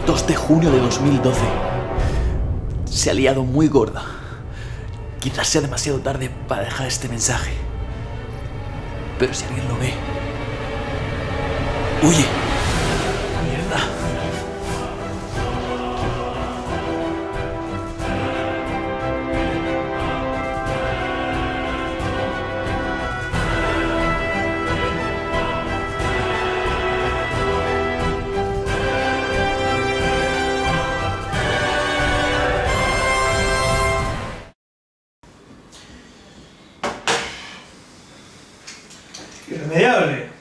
2 de junio de 2012. Se ha liado muy gorda. Quizás sea demasiado tarde para dejar este mensaje. Pero si alguien lo ve... ¡Huye! ¡Mierda! Irremediable.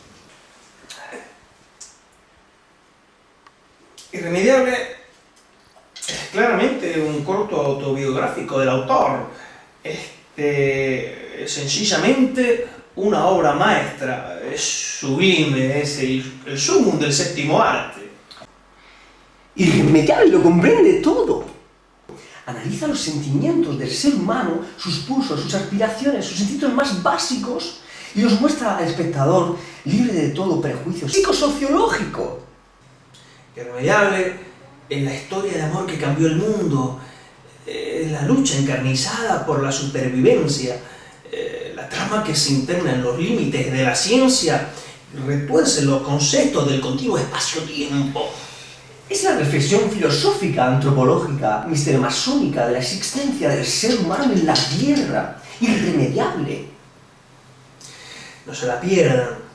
Irremediable es claramente un corto autobiográfico del autor. Sencillamente una obra maestra, es sublime, es el sumum del séptimo arte. Irremediable lo comprende todo. Analiza los sentimientos del ser humano, sus pulsos, sus aspiraciones, sus instintos más básicos y los muestra al espectador libre de todo prejuicio psicosociológico. Irremediable es la historia de amor que cambió el mundo, la lucha encarnizada por la supervivencia, la trama que se interna en los límites de la ciencia y retuerce los conceptos del continuo espacio-tiempo. Es la reflexión filosófica, antropológica, misteriomasónica de la existencia del ser humano en la Tierra. Irremediable. No se la pierdan.